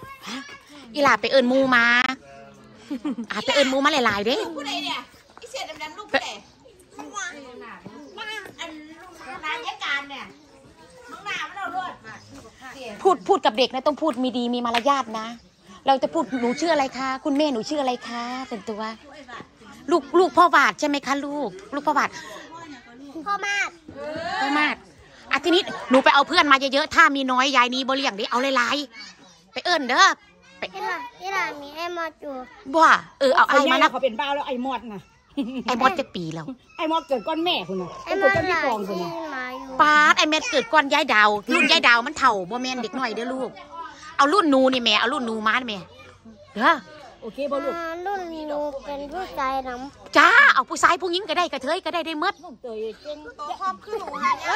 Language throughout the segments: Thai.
อีหลาไปเอิญมูมาไปเอิญมูมาหลายๆเด้ผู้ใดเนี่ยอีเสียดำๆลูกผู้ใดอันนายการเนี่ยน้องนาไม่เอารวดพูดกับเด็กนะต้องพูดมีดีมีมารยาทนะเราจะพูดหนูชื่ออะไรคะคุณแม่หนูชื่ออะไรคะเป็นตัวลูกพ่อวาดใช่ไหมคะลูกพ่อวาดพ่อมาดทีนี้หนูไปเอาเพื่อนมาเยอะๆถ้ามีน้อยยายนี้บ่เลี้ยงได้เอาหลายๆไปเอิญเด้อไปนี่ล่ะมีไอ้มอดอยู่บ่เอาไอ้มานะเขาเป็นบ้าแล้วไอ้มอดนะไอ้มอดจะปีแล้วไอ้มอดเกิดก้อนแม่คุณนะไอ้เกิดก้อนพี่กองคุณนะป้าไอ้แม่เกิดก้อนยายดาวรุ่นยายดาวมันเถ่าบ่แม่นเด็กหน่อยเด้อลูกเอารุ่นนูนี่แม่เอารุ่นนูมาแม่เด้อโอเคบ่ลูกรุ่นนูเป็นผู้ชายน้ำจ้าเอาผู้ชายผู้หญิงก็ได้กระเทยก็ได้หมดตัวครอบคือหนูหาย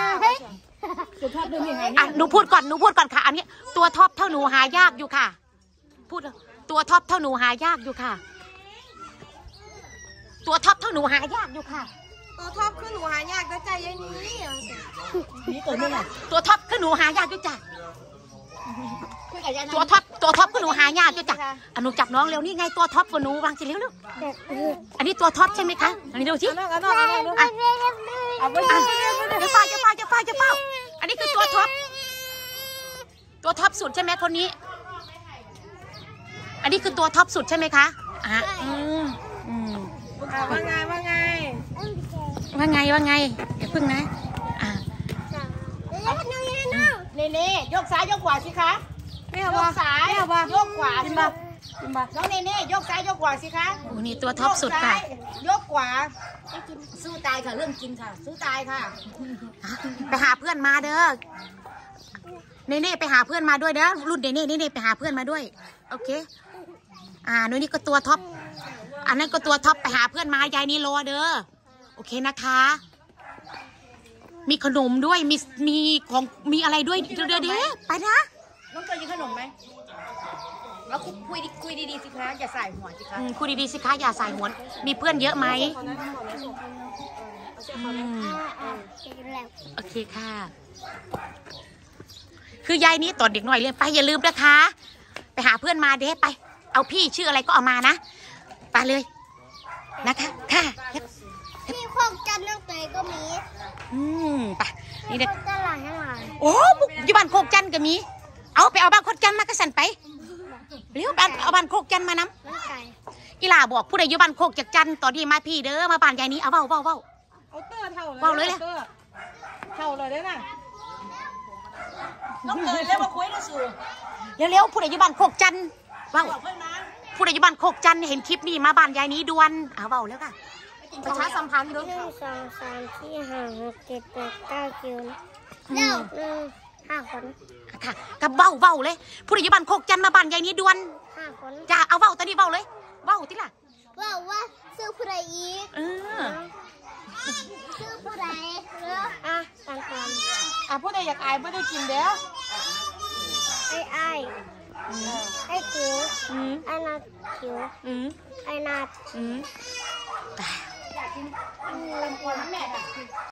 ากหนูพูดก่อนค่ะอันนี้ตัวท็อปเท่าหนูหายากอยู่ค่ะพูดตัวท็อปเท่าหนูหายากอยู่ค่ะตัวท็อปเท่าหนูหายากอยู่ค่ะตัวท็อปคือหนูหายากก็ใจยัยนี้นี่ตัวนี้ไงตัวท็อปคือหนูหายากอยู่จ้ะตัวท็อปคือหนูหายากอยู่จ้ะหนูจับน้องเร็วนี่ไงตัวท็อปกับหนูวางสิเร็วอันนี้ตัวท็อปใช่ไหมคะอันนี้ดูสิจะเฝ้าอันนี้คือตัวท็อปสุดใช่ไหมคนนี้อันนี้คือตัวท็อปสุดใช่ไหมคะว่าไงอย่าพึ่งนะเน่ยกซ้ายยกขวาสิคะยกซ้ายยกขวาสิคะน้องเน่ยกซ้ายยกขวาสิคะโอ้นี่ตัวท็อปสุดค่ะยกขวาสู้ตายค่ะเรื่องกินค่ะสู้ตายค่ะไปหาเพื่อนมาเด้อเน่ไปหาเพื่อนมาด้วยเด้อรุ่นเน่ไปหาเพื่อนมาด้วยโอเคนี่ก็ตัวท็อปอันนั้นก็ตัวท็อปไปหาเพื่อนมายายนี่รอเด้อโอเคนะคะมีขนมด้วยมีของมีอะไรด้วยเดี๋ยวไปนะน้องเจอกินขนมไหมแล้วคุยดีๆสิคะอย่าใส่หัวสิคะคุยดีๆสิคะอย่าใส่หัวมีเพื่อนเยอะไหมโอเคค่ะคือยายนี้ตอนเด็กหน่อยเรียนไปอย่าลืมนะคะไปหาเพื่อนมาเด้ไปเอาพี่ชื่ออะไรก็เอามานะไปเลยนะคะค่ะพี่โคกจันน้องเตยก็มีไปนี่เด็กตลาดให้หน่อยโอ้อยู่บ้านโคกจันก็มีเอาไปเอาบ้านโคกจันมากระสันไปเร็วเอาบ้านโคกจันมาน้ำอีหล่าบอกผู้ใดอยู่บ้านโคกจากจันตอนนี้มาพี่เด้อมาบ้านยายนี้เอาเว้าเอาเตอเท่าเลยเท่าเลยได้น่ะน้องเตยเรียกมาคุยด้วยสูเร็วผู้ใดอยู่บ้านโคกจันเว้าผู้ใดอยู่บ้านโคกจันเห็นคลิปนี้มาบ้านยายนี้ด่วนเอาเว้าแล้วค่ะประชาสัมพันธ์ด้วย 1 2 3 4 5 6 7 8 9 คิว5 คนค่ะกับเว้าเลยผู้ใดอยู่บ้านโคกจันมาบ้านยายนี้ด่วน 5 คนจ้าเอาเว้าตอนนี้เว้าเลยเว้าที่ล่ะว่าซื้อผู้ใดอีกซื้อผู้ใดปันผู้ใดอยากอายผู้ใดกินเด้อไอ้คิวไอ้นาคิวไอ้นาอยากกินลำปอนแม่ค่ะ